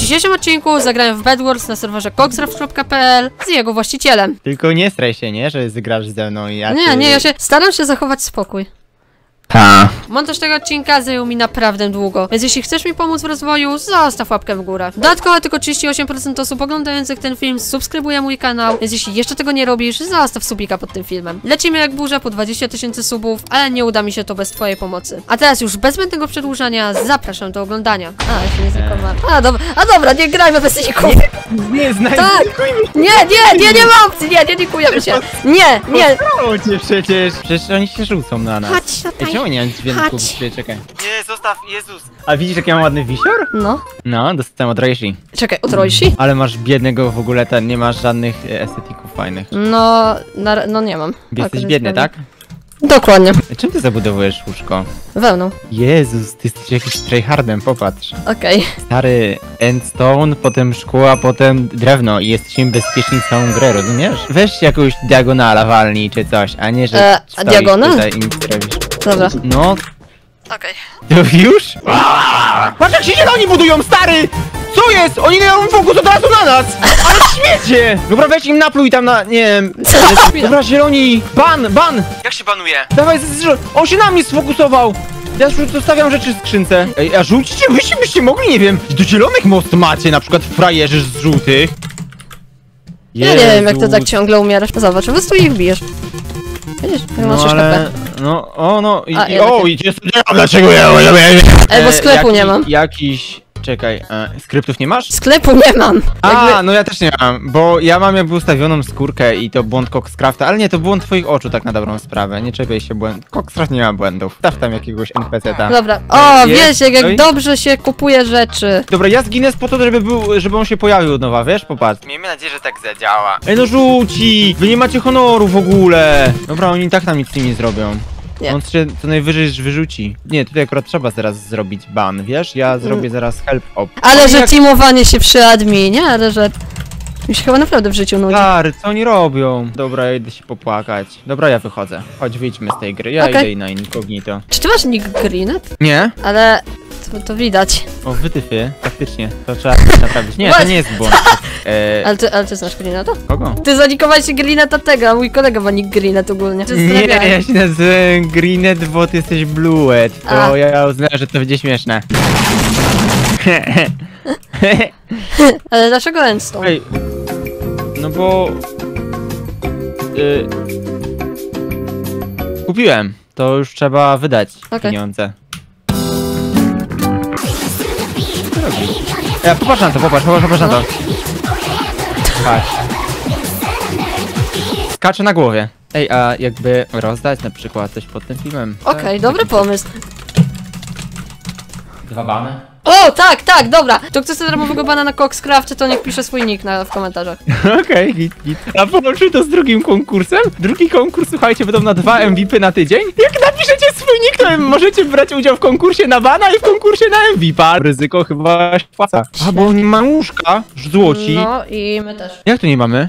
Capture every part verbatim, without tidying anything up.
dzisiejszym odcinku zagrałem w Bed Wars na serwerze coxcraft kropka p l z jego właścicielem. Tylko nie straj się, nie? Że zagrasz ze mną i ja Nie, ty... nie, ja się staram się zachować spokój. Ha. Montaż tego odcinka zajął mi naprawdę długo, więc jeśli chcesz mi pomóc w rozwoju, zostaw łapkę w górę. Dodatkowo tylko trzydzieści osiem procent osób oglądających ten film subskrybuje mój kanał, więc jeśli jeszcze tego nie robisz, zostaw subika pod tym filmem. Lecimy jak burza po dwadzieścia tysięcy subów, ale nie uda mi się to bez twojej pomocy. A teraz już bez zbędnego przedłużania zapraszam do oglądania. A, jeszcze nie znikoma. A, dobra, a dobra, nie grajmy bez ników. Nie, nie znaj... Tak! Nie, nie, nie, nie ma opcji, nie, nie nikujemy się. Nie, nie. Posrało cię przecież. Przecież oni się rzucą na nas. Chodź tutaj. Ej, czemu nie mam dźwięków? Chodź. Czekaj. Nie, zostaw, Jezus. A widzisz, jak ja mam ładny wisior? No. No, dostałem od Reishi. Czekaj, od Roishi? Ale masz biednego w ogóle, ten, nie masz żadnych e, estetików fajnych. No, na, no nie mam. Jesteś Tak, biedny, tak? Dokładnie. Czym ty zabudowujesz łóżko? Wełną. Jezus, ty jesteś jakimś tryhardem, popatrz. Okej. Okay. Stary endstone, potem szkło, a potem drewno i jesteśmy bezpieczni całą grę, rozumiesz? Weź jakąś diagonala walnij czy coś, a nie, że e, a diagonal? tutaj i nic nie robisz. Dobra. No. Okej. Okay. To już? Patrz jak się zieloni budują, stary! Co jest? Oni dają fokus od razu na nas! Ale śmiecie! Dobra, weź im napluj tam na, nie wiem... Dobra, zieloni! Ban, ban! Jak się banuje? Dawaj, on się na mnie sfokusował! Ja już zostawiam rzeczy w skrzynce. Ej, a rzućcie, wyście byście mogli, nie wiem, do zielonych most macie, na przykład frajerzy z żółtych. Ja nie wiem, jak to tak ciągle umierasz. Zobacz, po prostu ich bijesz. Widzisz, jak masz no, ale... K P. No, o, no, i, A, i, ja o, takie... i jest... Dlaczego ja... Ej, bo sklepu jaki, nie mam. Jakiś... Czekaj, e, skryptów nie masz? Sklepu nie mam. A, Jakby... no ja też nie mam, bo ja mam jakby ustawioną skórkę i to błąd Coxcrafta, ale nie, to błąd twoich oczu tak na dobrą sprawę, nie czepiaj się błęd. Coxcraft nie ma błędów. Staw tam jakiegoś N P C-ta. Dobra, o, Jest? wiesz, jak, Oj. jak dobrze się kupuje rzeczy. Dobra, ja zginę po to, żeby był, żeby on się pojawił od nowa, wiesz? Popatrz. Miejmy nadzieję, że tak zadziała. Ej, no rzuci! Wy nie macie honoru w ogóle! Dobra, oni i tak nam nic z tym nie zrobią. Nie. On się co najwyżej wyrzuci. Nie, tutaj akurat trzeba zaraz zrobić ban, wiesz? Ja zrobię Mm. zaraz help op. Ale Oni że jak... teamowanie się przy adminie, ale że... Mi się chyba naprawdę w życiu nudzi. Stary, co oni robią? Dobra, ja idę się popłakać. Dobra, ja wychodzę. Chodź, wyjdźmy z tej gry. Ja Okay. idę na incognito. Czy ty masz nick Greenet? Nie? Ale... To, to widać. O, wytyfy. Faktycznie. To trzeba naprawić. Nie, to nie jest błąd. E... Ale ty, ale ty znasz Greeneta? Kogo? Ty zanikowałeś Greeneta tego, a mój kolega ma nick Greenet ogólnie. Nie, ja się nazywam Greenet, bo ty jesteś Bluet. To A. ja uznałem, że to będzie śmieszne. Ale dlaczego Endstone? Ej, no bo... Y... Kupiłem. To już trzeba wydać Okay. pieniądze. Co robisz? Ja, popatrz na to, popatrz, popatrz, popatrz na to. Patrz. Skacze na głowie. Ej, a jakby rozdać na przykład coś pod tym filmem? Okej, okay, dobry pomysł. Dwa bany? O, tak, tak, dobra. To kto chce darmowego bana na Coxcraft, to niech pisze swój nick na, w komentarzach. Okej, okay, git, git. A połączymy to z drugim konkursem? Drugi konkurs, słuchajcie, będą na dwa M V P na tydzień. Jak napiszecie swój nick, to możecie brać udział w konkursie na bana i w konkursie na M V P. Ryzyko chyba się płaca. A, bo oni mają łóżka, złoci. No i my też. Jak tu nie mamy?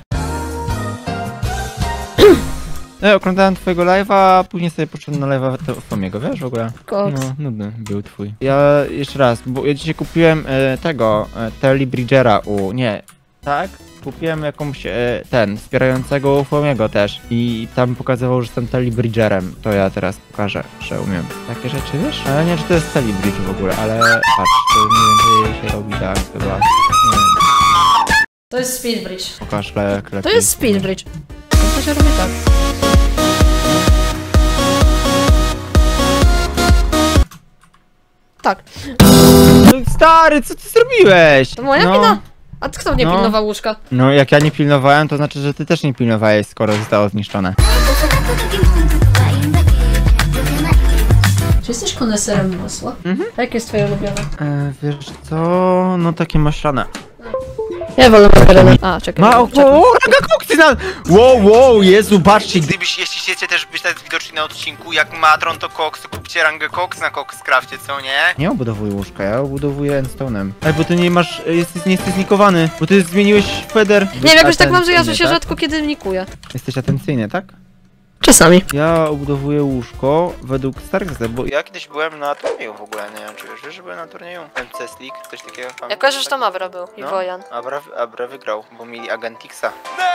Ja oglądałem twojego live'a, a później sobie poszedłem na live'a Tomiego, wiesz w ogóle? Cox. No, nudny był twój. Ja jeszcze raz, bo ja dzisiaj kupiłem e, tego, e, Telly Bridgera u, nie, tak? Kupiłem jakąś, e, ten, wspierającego u Tomiego też i tam pokazywał, że jestem Telly Bridgerem. To ja teraz pokażę, że umiem takie rzeczy, wiesz? Ale nie wiem, czy to jest Telly Bridge w ogóle, ale patrz, to nie wiem, czy się robi tak chyba, nie wiem. To jest Speedbridge. Pokaż le, lepiej. To jest Speedbridge. To się robi tak. Tak. No, stary, co ty zrobiłeś? To moja no. wina. A kto mnie No. pilnował łóżka? No, jak ja nie pilnowałem, to znaczy, że ty też nie pilnowałeś, skoro zostało zniszczone. Czy jesteś koneserem masła? Mhm. A jakie jest twoje ulubione? E, wiesz co? No, takie maślane. Ja wolę margarynę. A, czekaj. Ma, o, czekaj. o, ranga koksy na... Wow, wow, Jezu, patrzcie, gdy... Gdybyś, jeśli chcecie też być tak widoczni na odcinku, jak Matron to Cox, to kupcie rangę Cox na Coxcrafcie, co nie? Nie obudowuję łóżka, ja obudowuję endstone'em. Ej, bo ty nie masz... Jesteś, nie jesteś znikowany, bo ty zmieniłeś feder. Nie wiem, jakoś tak mam, że ja Atencyjny, się tak? rzadko kiedy nikuję. Jesteś atencyjny, tak? Czasami. Ja obudowuję łóżko według starych zasad, bo Ja kiedyś byłem na turnieju w ogóle, nie wiem czy wiesz, że byłem na turnieju M C S League, coś takiego. Ja kojarzę, że tam Abra był i No. Wojan. Abra, Abra wygrał, bo mieli Agentixa.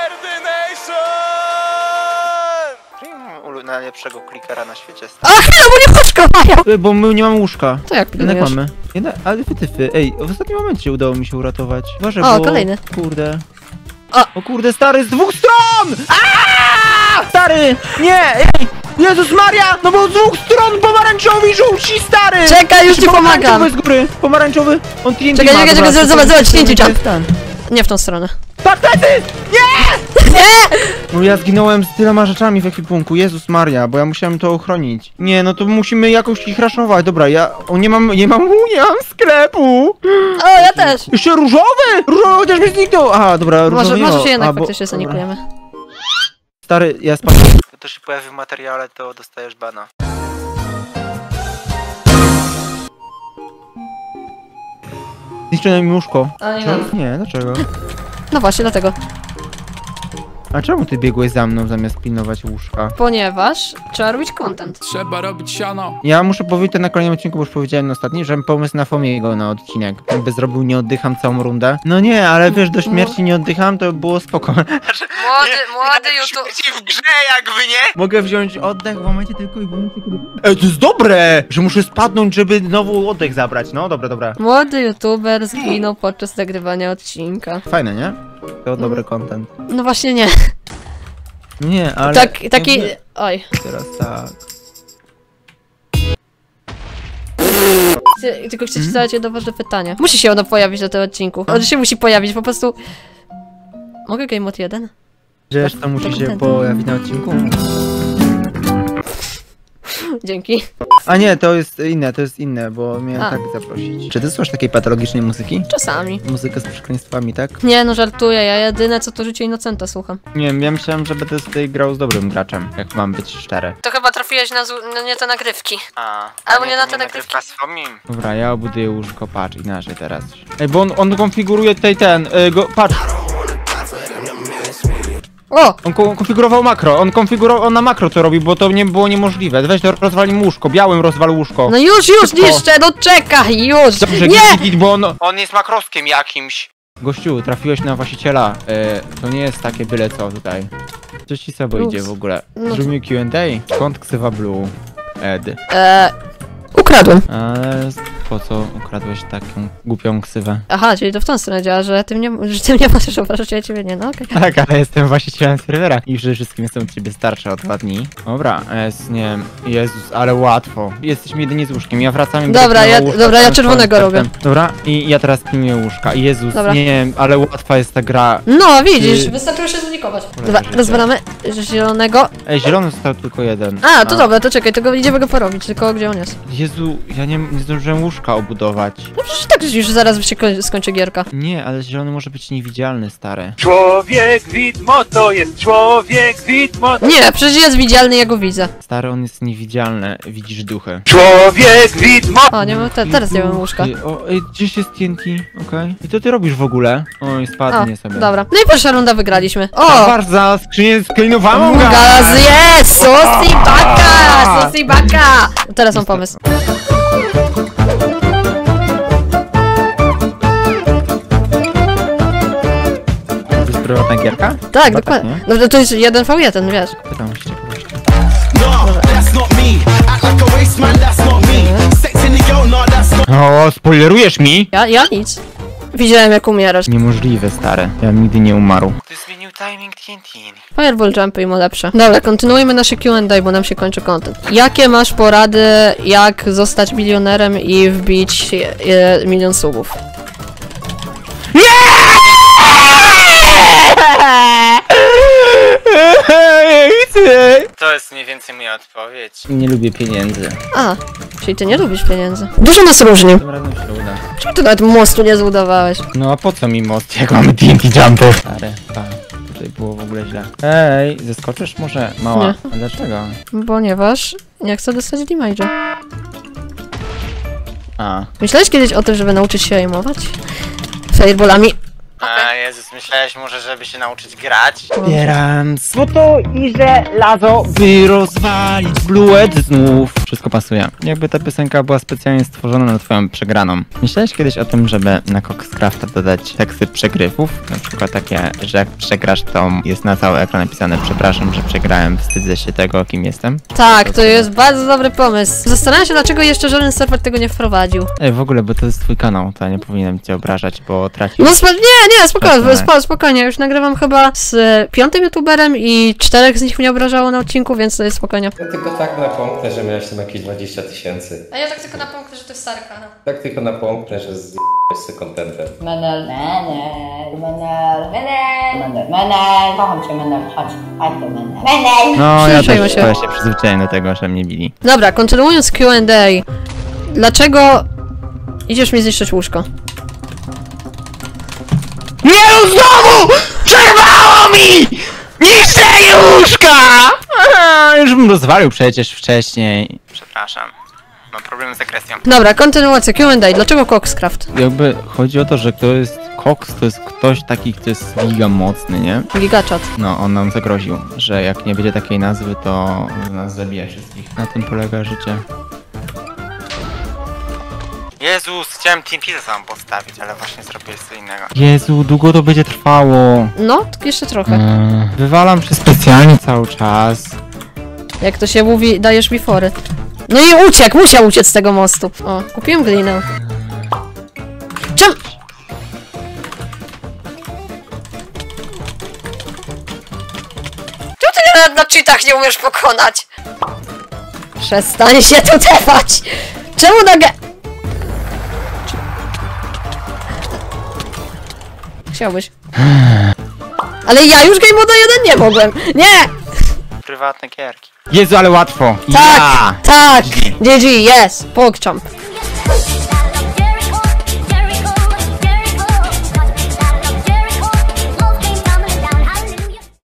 Czyli ulu- najlepszego klikera na świecie. A, chwila, bo nie łóżko mają! E, bo my nie mamy łóżka. To jak Jednak pilnujesz? mamy. Jedna, ale wytyfy. Ej, w ostatnim momencie udało mi się uratować. Uważaj, O, bo... kolejny. Kurde. O. O kurde, stary, z dwóch stron! Aaaa! Stary! Nie! Ej! Jezus Maria! No bo z dwóch stron pomarańczowy i żółci, stary! Czekaj, już ci Pomarańczowy pomagam! z góry! Pomarańczowy! On T N T Czekaj, ma, czekaj, dobra, czekaj, to zobacz, to- zobacz, to T N T jest jump. ten. Nie w tą stronę. Patrety! Nie! Nie! No ja zginąłem z tyloma rzeczami w ekwipunku, Jezus Maria, bo ja musiałem to ochronić. Nie, no to musimy jakoś ich raszować, dobra, ja... O, nie mam, nie mam, nie mam sklepu! O, ja też! Jeszcze różowy! Różowy też mi zniknął! Aha, dobra, różowy Może, nie może ma. się jednak A, bo- faktycznie dobra. zanikujemy. Stary, ja spadłem. Jak to się pojawi w materiale, to dostajesz bana. Zniszczyłem mi łóżko. A nie Czemu? Nie, dlaczego? No właśnie, dlatego. A czemu ty biegłeś za mną zamiast pilnować łóżka? Ponieważ trzeba robić content. Trzeba robić siano. Ja muszę powiedzieć to na kolejnym odcinku, bo już powiedziałem na ostatnim, że mam pomysł na Fomiego na odcinek. Jakby zrobił nie oddycham całą rundę. No nie, ale wiesz, do śmierci nie oddycham, to by było spoko. Młody, młody YouTube. Śmieci w grze jakby, nie? Mogę wziąć oddech w momencie tylko i wyłącznie kiedy... Ej, to jest dobre! Że muszę spadnąć, żeby znowu oddech zabrać. No, dobra, dobra. Młody YouTuber zginął podczas nagrywania odcinka. Fajne, nie? To dobry content. No właśnie nie. Nie, ale... Tak, taki... jakby- Oj. Teraz tak... Ty- Tylko chcę ci zadać jedno ważne pytanie. Musi się ono pojawić na tym odcinku. On się musi pojawić, po prostu... Mogę Game Mode jeden? Wiesz, to musi się ten. pojawić na odcinku? Dzięki. A nie, to jest inne, to jest inne, bo miałem A. tak zaprosić. Czy ty słuchasz takiej patologicznej muzyki? Czasami. Muzykę z przekleństwami, tak? Nie no, żartuję, ja jedyne co to życie Innocenta słucham. Nie wiem, ja myślałem, że będę tutaj grał z dobrym graczem, jak mam być szczery. To chyba trafiłeś na, na nie te nagrywki. A, Albo a nie na to te nagrywka z Fomim. Dobra, ja obuduję łóżko, patrz, inaczej teraz. Ej, bo on, on konfiguruje tutaj ten, y, go, patrz, O! on ko konfigurował makro, on konfigurował, on na makro to robi, bo to nie było niemożliwe. Weź to rozwali mu łóżko, białym rozwal łóżko. No już, już Szybko. niszczę, no czekaj, już! Dobrze, Nie! git, git, bo on... On jest makroskiem jakimś. Gościu, trafiłeś na właściciela, y, to nie jest takie byle co tutaj. Coś ci sobie Luz. idzie w ogóle. No. Zrobimy Q and A? Skąd ksywa Blue? Ed. Eee, ukradłem. Ale po co ukradłeś taką głupią ksywę? Aha, czyli to w tą stronę działa, że ty mnie, że ty mnie możesz uważać, a ja ciebie nie, no okej. Tak, ale jestem właścicielem serwera i przede wszystkim jestem od ciebie starszy o dwa dni. Dobra, jest, nie wiem, Jezus, ale łatwo. Jesteśmy jedynie z łóżkiem, ja wracam i Dobra, będę ja- pilnował łóżka dobra, ja całym czerwonego swoim robię. sercem. Dobra, i ja teraz pilnuję łóżka. I Jezus, Dobra. nie wiem, ale łatwa jest ta gra. No, widzisz, Ty- wystarczyło się zunikować. Cholera, Dobra, życie. rozwalamy zielonego. Ej, zielony został tylko jeden. A, to dobra, to czekaj, to go idziemy go porobić, tylko gdzie on jest? Jezu, ja nie, nie zdążyłem łóżka obudować. No przecież tak już zaraz się koń- skończy gierka. Nie, ale zielony może być niewidzialny, stary. Człowiek widmo to jest człowiek widmo. Nie, przecież jest widzialny, ja go widzę. Stary, on jest niewidzialny, widzisz duchy. Człowiek widmo. O, nie mam, te, teraz nie mam łóżka. Ty, O, ej, gdzieś jest T N T, okej. I to ty robisz w ogóle? Oj, O, spadnie sobie. dobra. No i pierwsza runda wygraliśmy. O! O! Bardzo skrzynię sklinowaną Gaz jest! Susi baka! Susi baka! Teraz mam pomysł. To jest prywatna gierka? Tak, Chyba dokładnie. nie? No to jest jeden v jeden, wiesz. Pytam się ciekawości. No, that's not me. Act like a waste man, that's not me. Sex in the girl, no, that's not O, spoilerujesz mi? Ja, ja nic. Widziałem jak umierasz. Niemożliwe, stary. Ja bym nigdy nie umarł. Ty zmienił timing T N T. Fireball jumpy i mu lepsze. Dobra, kontynuujmy nasze Q and A, bo nam się kończy content. Jakie masz porady, jak zostać milionerem i wbić e, milion subów? To jest mniej więcej moja odpowiedź. Nie lubię pieniędzy. A, czyli ty nie lubisz pieniędzy. Dużo nas różni. Tym razem się uda. Czemu ty nawet mostu nie zbudowałeś? No a po co mi most, jak mamy T N T jumpy? Stary, tak. Tutaj było w ogóle źle. Ej, zeskoczysz może? Mała. Nie. A dlaczego? Ponieważ nie chcę dostać damage'a. A. Myślałeś kiedyś o tym, żeby nauczyć się aimować? Fireballami? A Jezus, myślałeś może, żeby się nauczyć grać? Zbieram złoto i żelazo, by rozwalić Bluet znów. Wszystko pasuje. Jakby ta piosenka była specjalnie stworzona na twoją przegraną. Myślałeś kiedyś o tym, żeby na Coxcrafta dodać teksty przegrywów? Na przykład takie, że jak przegrasz, to jest na cały ekran napisane: przepraszam, że przegrałem, wstydzę się tego, kim jestem. Tak, to jest bardzo dobry pomysł. Zastanawiam się, dlaczego jeszcze żaden serwer tego nie wprowadził. Ej, w ogóle, bo to jest twój kanał, to ja nie powinienem cię obrażać, bo tracił... No spo- nie, nie, spokojnie, Tak, spo, spokojnie, już nagrywam chyba z piątym youtuberem i czterech z nich mnie obrażało na odcinku, więc to jest spokojnie. Ja tylko tak napomknę, że miałeś tam jakieś dwadzieścia tysięcy. A ja tak tylko napomknę, że to jest stary kanał. Tak tylko napomknę, że z z kontentem. Menel, menel, menel, menel, menel, menel. Kocham cię, menel, chodź, chodź tu, menel. Menel! No, ja Przyzwyczaiłem też się. trochę się przyzwyczaiłem do tego, że mnie bili. Dobra, kontynuując Q and A. Dlaczego idziesz mi zniszczyć łóżko? Nie, znowu! Przerwało mi! Niszczę łóżka! Aha, już bym rozwalił przecież wcześniej. Przepraszam. Mam problem z agresją. Dobra, kontynuacja Q and A. Dlaczego Coxcraft? Jakby chodzi o to, że kto jest Cox, to jest ktoś taki, kto jest giga mocny, nie? Gigachat. No, on nam zagroził, że jak nie będzie takiej nazwy, to nas zabije wszystkich. Na tym polega życie. Jezus, chciałem T N T za sobą postawić, ale właśnie zrobiłeś co innego. Jezu, długo to będzie trwało. No, tak jeszcze trochę. Eee, wywałam się specjalnie cały czas. Jak to się mówi, dajesz mi fory. No i uciekł, musiał uciec z tego mostu. O, kupiłem glinę. Czym? Czemu ty mnie na, na cheatach nie umiesz pokonać? Przestań się tu tepać! Czemu na ge... Chciałbyś. Ale ja już Game Moda jeden nie mogłem. Nie! Prywatne gierki. Jezu, ale łatwo. Tak, Ja! tak! G G, yes! Pogchamp.